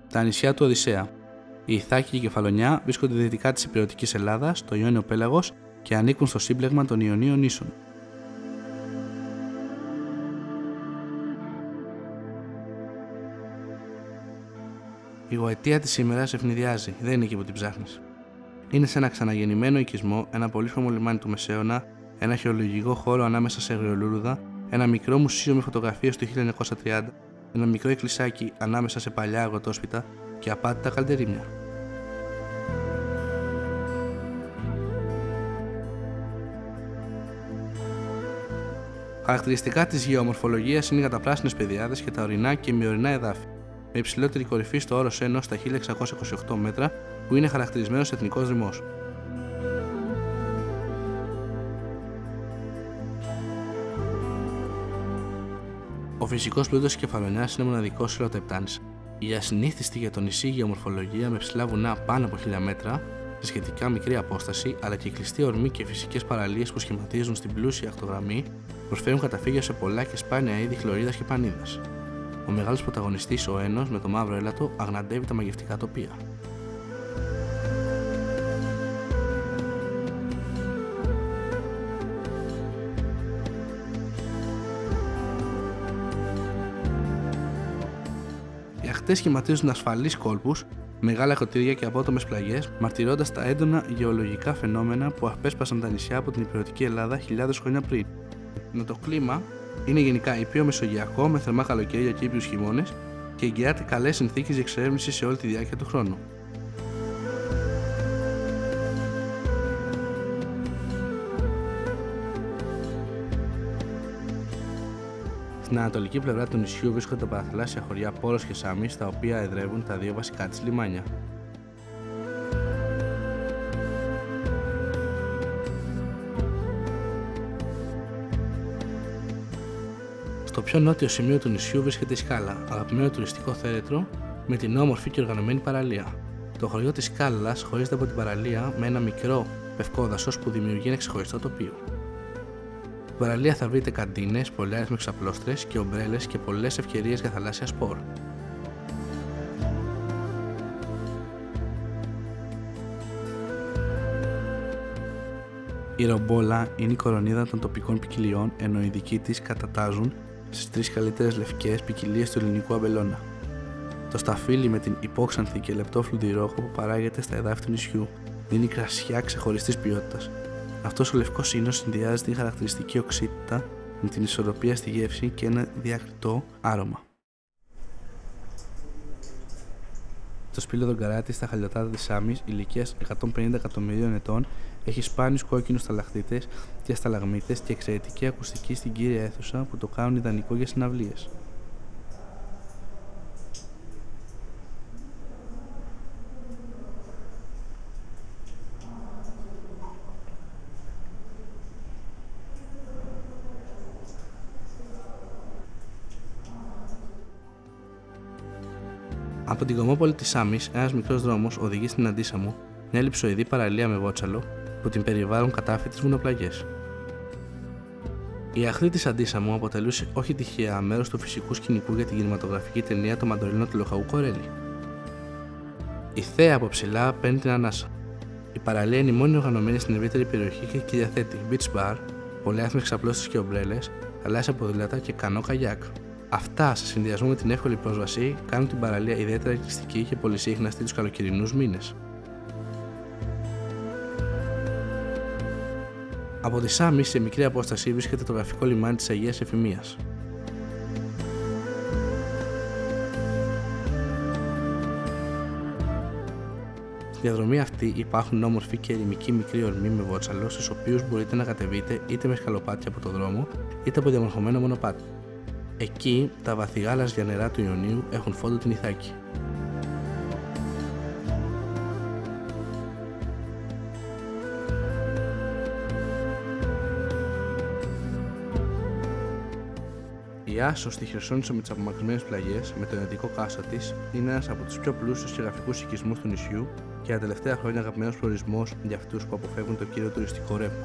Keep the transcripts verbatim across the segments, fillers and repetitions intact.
Τα νησιά του Οδυσσέα. Η Ιθάκη και η Κεφαλονιά βρίσκονται δυτικά της Ηπειρωτικής Ελλάδας, στο Ιόνιο Πέλαγος και ανήκουν στο σύμπλεγμα των Ιωνίων νήσων. Η γοητεία της σήμερα σε ευνηδιάζει, δεν είναι εκεί που την ψάχνεις. Είναι σε ένα ξαναγεννημένο οικισμό, ένα πολύχρωμο λιμάνι του Μεσαίωνα, ένα αρχαιολογικό χώρο ανάμεσα σε αγριολούρδα, ένα μικρό μουσείο με φωτογραφίες του χίλια εννιακόσια τριάντα, ένα μικρό εκκλησάκι ανάμεσα σε παλιά αγροτόσπιτα και απάτητα καλντερίμια. Χαρακτηριστικά της γεωμορφολογίας είναι οι καταπράσινες πεδιάδες και τα ορεινά και ημιορεινά εδάφη, με υψηλότερη κορυφή στο όρος Ένος στα χίλια εξακόσια είκοσι οκτώ μέτρα, που είναι χαρακτηρισμένος εθνικός δρυμός. Ο φυσικός πλούτος της Κεφαλονιάς είναι μοναδικός σε όλο το Επτάνησα. Η ασυνήθιστη για το νησί γεωμορφολογία με ψηλά βουνά πάνω από χίλια μέτρα, σε σχετικά μικρή απόσταση, αλλά και κλειστή ορμή και φυσικές παραλίες που σχηματίζουν στην πλούσια ακτογραμμή, προσφέρουν καταφύγιο σε πολλά και σπάνια είδη χλωρίδας και πανίδας. Ο μεγάλος πρωταγωνιστής, ο Ένος, με το μαύρο έλατο, αγναντεύει τα μαγευτικά τοπία. Οι ακτές σχηματίζουν ασφαλείς κόλπους, μεγάλα κοτήρια και απότομες πλαγιές, μαρτυρώντας τα έντονα γεωλογικά φαινόμενα που απέσπασαν τα νησιά από την Ηπειρωτική Ελλάδα χιλιάδες χρόνια πριν. Ενώ το κλίμα είναι γενικά ήπιο μεσογειακό με θερμά καλοκαίρια και ήπιους χειμώνες και εγγυάται καλές συνθήκες για εξερεύνηση σε όλη τη διάρκεια του χρόνου. Στην ανατολική πλευρά του νησιού βρίσκονται τα παραθαλάσσια χωριά Πόρος και Σάμις, τα οποία εδρεύουν τα δύο βασικά της λιμάνια. Στο πιο νότιο σημείο του νησιού βρίσκεται η Σκάλα, αγαπημένο τουριστικό θέρετρο με την όμορφη και οργανωμένη παραλία. Το χωριό της Σκάλας χωρίζεται από την παραλία με ένα μικρό πευκό δάσος που δημιουργεί ένα ξεχωριστό τοπίο. Στην παραλία θα βρείτε καντίνες, πολυάριθμες ξαπλώστρες και ομπρέλες και πολλές ευκαιρίες για θαλάσσια σπορ. Η ρομπόλα είναι η κορονίδα των τοπικών ποικιλιών, ενώ οι δικοί της κατατάζουν στις τρεις καλύτερες λευκές ποικιλίες του ελληνικού αμπελώνα. Το σταφύλι με την υπόξανθη και λεπτόφλουδη ρόχο που παράγεται στα εδάφη του νησιού δίνει κρασιά ξεχωριστής ποιότητας. Αυτός ο λευκός ίνος συνδυάζει την χαρακτηριστική οξύτητα με την ισορροπία στη γεύση και ένα διακριτό άρωμα. Το σπήλαιο δογκαράτη στα χαλιοτάτα της Σάμης, ηλικίας εκατόν πενήντα εκατομμυρίων ετών, έχει σπάνιους κόκκινους σταλακτίτες και σταλαγμίτες και εξαιρετική ακουστική στην κύρια αίθουσα που το κάνουν ιδανικό για συναυλίες. Από την κομμόπολη της Σάμης, ένας μικρός δρόμος οδηγεί στην Αντίσαμο, μια ελιψοειδή παραλία με βότσαλο που την περιβάλλουν κατάφυτες βουνοπλαγιές. Η αχθή της Αντίσαμο αποτελούσε όχι τυχαία μέρος του φυσικού σκηνικού για την κινηματογραφική ταινία «Το Μαντολίνο του Λοχαού Κορέλη». Η θέα από ψηλά παίρνει την ανάσα. Η παραλία είναι η μόνη οργανωμένη στην ευρύτερη περιοχή και διαθέτει beach bar, πολυάριθμες ξαπλώστρες και ομπρέλες, θαλάσσια ποδήλατα και κανό καγιάκ. Αυτά, σε συνδυασμό με την εύκολη πρόσβαση, κάνουν την παραλία ιδιαίτερα ελκυστική και πολυσύχναστη τους καλοκαιρινούς μήνες. Από τη Σάμη, σε μικρή απόσταση, βρίσκεται το γραφικό λιμάνι της Αγίας Εφημίας. Στη διαδρομή αυτή υπάρχουν όμορφοι και ερημικοί μικροί ορμοί με βότσαλο, στους οποίους μπορείτε να κατεβείτε είτε με σκαλοπάτια από το δρόμο, είτε από διαμορφωμένο μονοπάτι. Εκεί, τα βαθύ γάλαζια νερά του Ιωνίου έχουν φόντο την Ιθάκη. Η Άσος στη Χερσόνησο με τις απομακρυσμένες πλαγιές, με το ενετικό κάστρο της, είναι ένας από τους πιο πλούσιους και γραφικούς οικισμούς του νησιού και τα τελευταία χρόνια αγαπημένος προορισμός για αυτούς που αποφεύγουν το κύριο τουριστικό ρεύμα.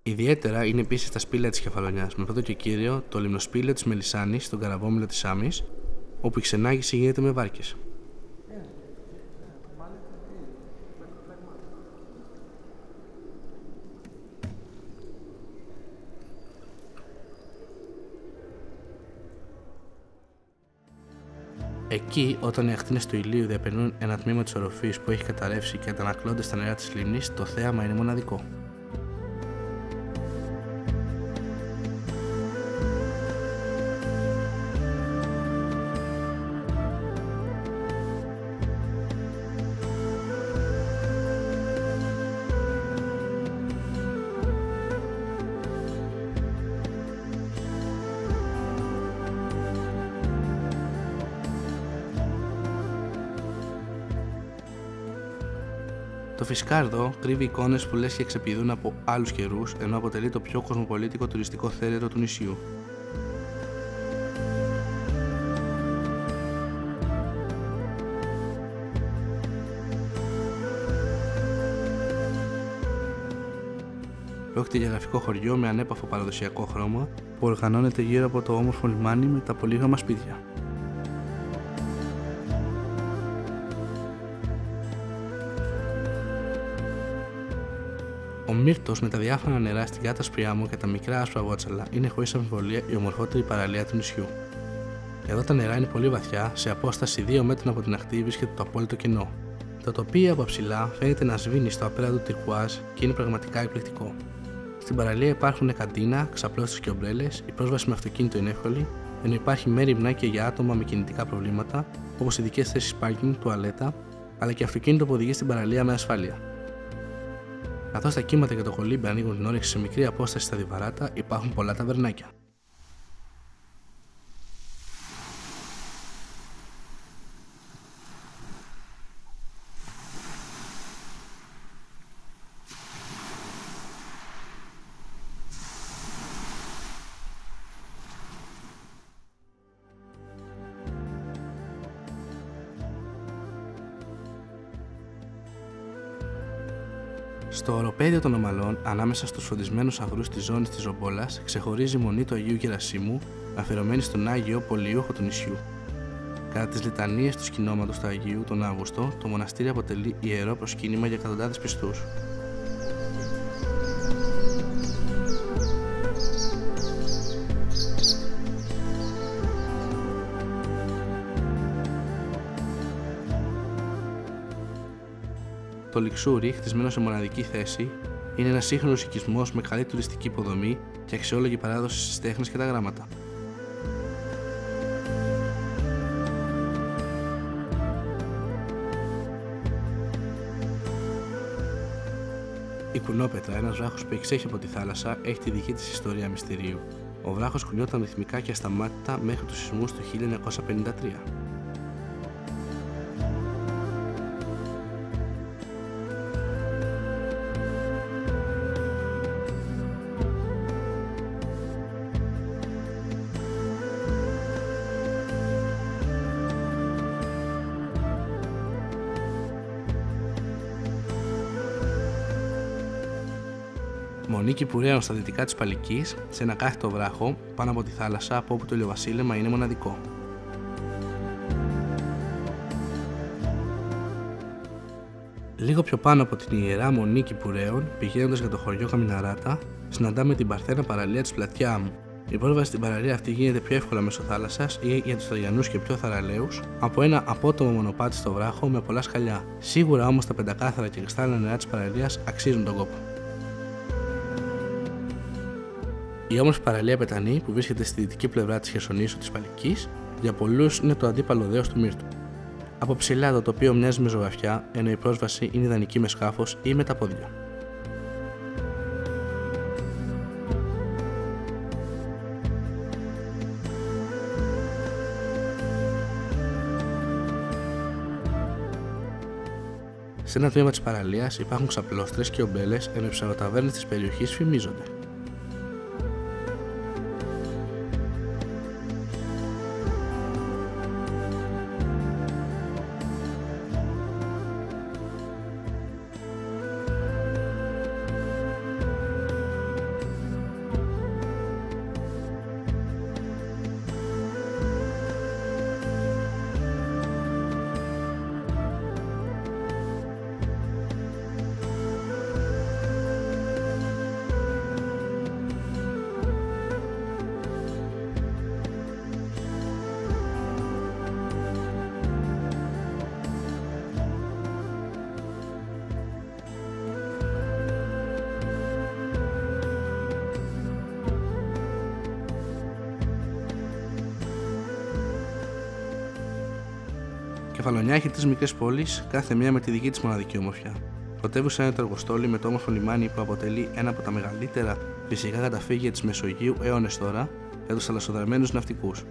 Ιδιαίτερα είναι επίσης τα σπήλαια της Κεφαλονιάς, με πρώτο και κύριο το λιμνοσπήλαιο της Μελισσάνης στον Καραβόμηλο της Σάμης, όπου η ξενάγηση γίνεται με βάρκες. Εκεί, όταν οι ακτίνες του ηλίου διαπερνούν ένα τμήμα της οροφής που έχει καταρρεύσει και αντανακλώνται στα νερά της λίμνης, το θέαμα είναι μοναδικό. Το Φισκάρδο κρύβει εικόνες που λες και ξεπηδούν από άλλους καιρούς, ενώ αποτελεί το πιο κοσμοπολίτικο τουριστικό θέρετρο του νησιού. Πρόκειται για γραφικό χωριό με ανέπαφο παραδοσιακό χρώμα που οργανώνεται γύρω από το όμορφο λιμάνι με τα πολύγαμα σπίτια. Ο Μύρτος με τα διάφανα νερά στην κάτασπρη άμμο και τα μικρά άσπρα βότσαλα είναι χωρίς αμφιβολία η ομορφότερη παραλία του νησιού. Εδώ τα νερά είναι πολύ βαθιά, σε απόσταση δύο μέτρων από την ακτή βρίσκεται το απόλυτο κενό. Το τοπίο από ψηλά φαίνεται να σβήνει στο απέραντο τυρκουάζ και είναι πραγματικά εκπληκτικό. Στην παραλία υπάρχουν καντίνα, ξαπλώσεις και ομπρέλες, η πρόσβαση με αυτοκίνητο είναι εύκολη, ενώ υπάρχει μέριμνα και για άτομα με κινητικά προβλήματα, όπως ειδικές θέσεις πάρκινγκ, τουαλέτα, αλλά και αυτοκίνητο που οδηγεί στην παραλία με ασφάλεια. Καθώς τα κύματα και το κολύμπι ανοίγουν την όρεξη σε μικρή απόσταση στα διβαράτα, υπάρχουν πολλά ταβερνάκια. Στο οροπέδιο των Ομαλών, ανάμεσα στους φροντισμένους αγρούς της ζώνης της Ζομπόλας, ξεχωρίζει η μονή του Αγίου Γερασίμου, αφιερωμένη στον Άγιο Πολιούχο του νησιού. Κατά τις λιτανίες του σκηνώματος του Αγίου τον Αύγουστο, το μοναστήρι αποτελεί ιερό προσκύνημα για εκατοντάδες πιστούς. Το Λιξούρι, χτισμένο σε μοναδική θέση, είναι ένας σύγχρονος οικισμός με καλή τουριστική υποδομή και αξιόλογη παράδοση στις τέχνες και τα γράμματα. Η Κουνόπετρα, ένας βράχος που εξέχει από τη θάλασσα, έχει τη δική της ιστορία μυστηρίου. Ο βράχος κουνιόταν ρυθμικά και ασταμάτητα μέχρι τους σεισμούς του χίλια εννιακόσια πενήντα τρία. Μονή Κυπουραίων στα δυτικά της Παλικής, σε ένα κάθετο βράχο πάνω από τη θάλασσα, από όπου το ηλιοβασίλεμα είναι μοναδικό. Λίγο πιο πάνω από την ιερά Μονή Κυπουραίων, πηγαίνοντας για το χωριό Καμιναράτα, συναντάμε την παρθένα παραλία της Πλατιά Άμμου. Η πρόσβαση στην παραλία αυτή γίνεται πιο εύκολα μέσω θάλασσας ή για τους Τραγιανούς και πιο θαραλέους από ένα απότομο μονοπάτι στο βράχο με πολλά σκαλιά. Σίγουρα όμως τα πεντακάθαρα και κρυστάλλινα νερά της παραλίας αξίζουν τον κόπο. Η όμορφη παραλία Πετανή, που βρίσκεται στη δυτική πλευρά της Χερσονήσου της Παλικής, για πολλούς είναι το αντίπαλο δέος του Μύρτου. Από ψηλά το τοπίο μοιάζει με ζωγραφιά, ενώ η πρόσβαση είναι ιδανική με σκάφος ή με τα πόδια. Σε ένα τμήμα της παραλίας υπάρχουν ξαπλώστρες και ομπέλες, ενώ οι ψαροταβέρνες της περιοχής φημίζονται. Κεφαλονιά έχει τρεις μικρές πόλεις, κάθε μία με τη δική της μοναδική ομορφιά. Πρωτεύουσα είναι το Αργοστόλι με το όμορφο λιμάνι που αποτελεί ένα από τα μεγαλύτερα φυσικά καταφύγια της Μεσογείου αιώνες τώρα για τους θαλασσοδρομμένους ναυτικούς.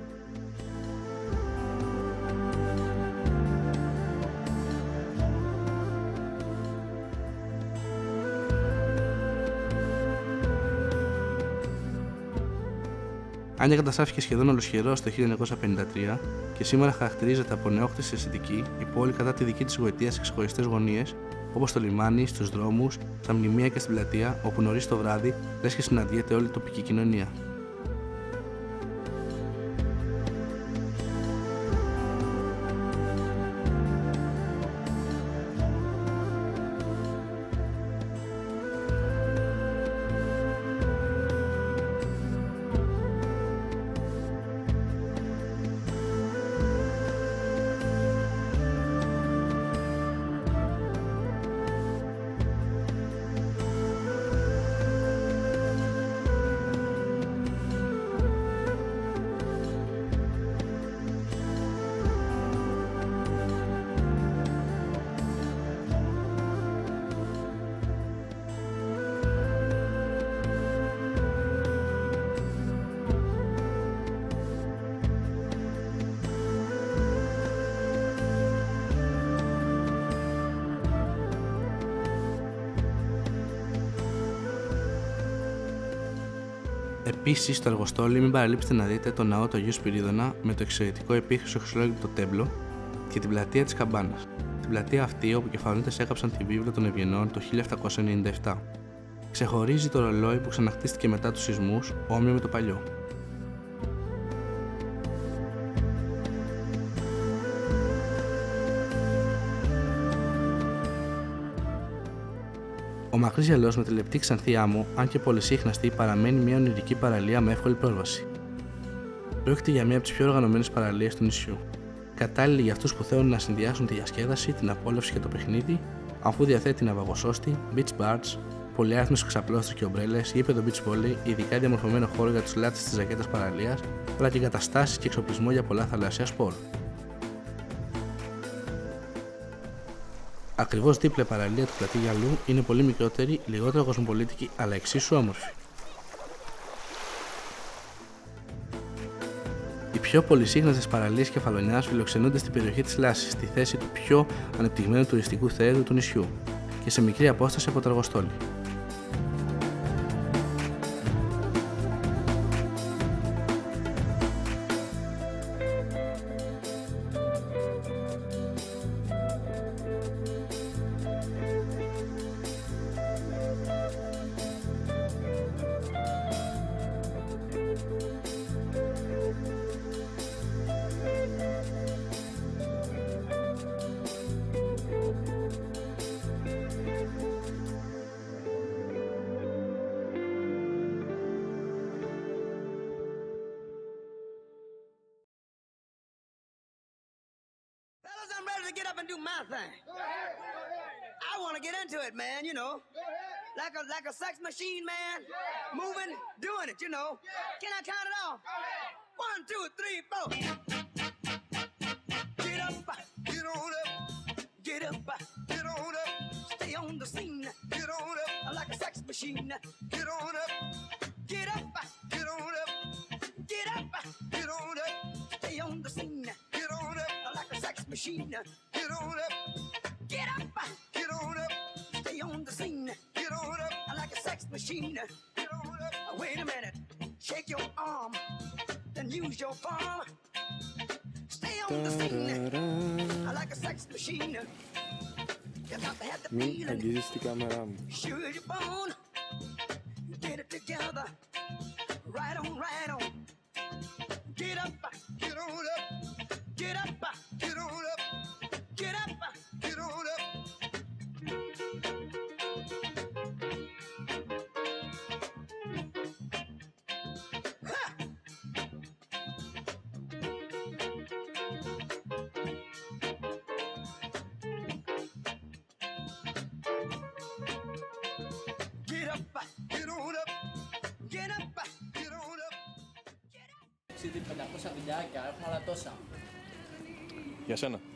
Άνια καταστράφηκε σχεδόν ολοσχερός το χίλια εννιακόσια πενήντα τρία και σήμερα χαρακτηρίζεται από νεόκτηση αισθητική, η πόλη κατά τη δική της γοητεία σε ξεχωριστές γωνίες, όπως στο λιμάνι, στους δρόμους, στα μνημεία και στην πλατεία, όπου νωρίς το βράδυ λες και συναντιέται όλη η τοπική κοινωνία. Επίσης, στο Αργοστόλι μην παραλείψετε να δείτε το ναό του Αγίου Σπυρίδωνα με το εξαιρετικό επίχρηστο χρυσόλεπτο τέμπλο και την πλατεία της Καμπάνας. Την πλατεία αυτή όπου οι κεφαλονίτες έκαψαν τη βίβλο των Ευγενών το χίλια επτακόσια ενενήντα επτά. Ξεχωρίζει το ρολόι που ξαναχτίστηκε μετά τους σεισμούς, όμοιο με το παλιό. Ο μακρύς γυαλός με τη λεπτή ξανθή άμμο, αν και πολυσύχναστη, παραμένει μια ονειρική παραλία με εύκολη πρόσβαση. Πρόκειται για μια από τις πιο οργανωμένες παραλίες του νησιού. Κατάλληλη για αυτούς που θέλουν να συνδυάσουν τη διασκέδαση, την απόλαυση και το παιχνίδι, αφού διαθέτει ναυαγοσώστη, beach bars, πολυάριθμες ξαπλώστρες και ομπρέλες, γήπεδο beach volley, ειδικά διαμορφωμένο χώρο για τους λάτρεις της ζακέτας παραλίας, αλλά και εγκαταστάσεις και εξοπλισμό για πολλά θαλάσσια σπορ. Ακριβώς δίπλα η παραλία του Πλατή Γυαλού είναι πολύ μικρότερη, λιγότερο κοσμοπολίτικη, αλλά εξίσου όμορφη. Οι πιο πολυσύχναστες παραλίες Κεφαλονιάς φιλοξενούνται στην περιοχή της Λάσης, στη θέση του πιο ανεπτυγμένου τουριστικού θέατρου του νησιού και σε μικρή απόσταση από το Αργοστόλι. I'm ready to get up and do my thing. I want to get into it, man, you know. Like a like a sex machine, man. Moving, doing it, you know. Can I count it off? One, two, three, four. Get up, get on up. Get up, get on up. Stay on the scene. Get on up. Like a sex machine. Get on up. Get up, get on up. Get up, get on up. Stay on the scene. Get on up. Like a sex machine. Get on up. Get up, get on up. Stay on the scene. Get on up. Like a sex machine. Get on up. Wait a minute. Shake your arm. Then use your palm. Stay on the scene. Like a sex machine. You got to have the Μην feeling. αγγίζεις την κάμερά μου. Sure your bone. Get it together. Right on, right on. Get up, get on up. Get up, get on up. Get up, get on up. Ha! Get up, get on up. Get up, get on up. πεντακόσια βιντεάκια, έχουμε άλλα τόσα. Για σένα.